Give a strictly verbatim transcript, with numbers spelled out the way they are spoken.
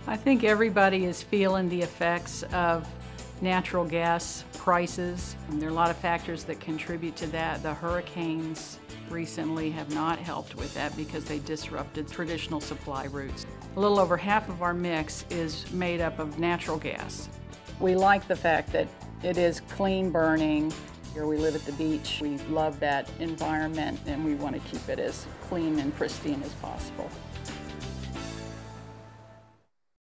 I think everybody is feeling the effects of natural gas prices. And there are a lot of factors that contribute to that. The hurricanes recently have not helped with that because they disrupted traditional supply routes. A little over half of our mix is made up of natural gas. We like the fact that it is clean burning. Here we live at the beach. We love that environment and we want to keep it as clean and pristine as possible.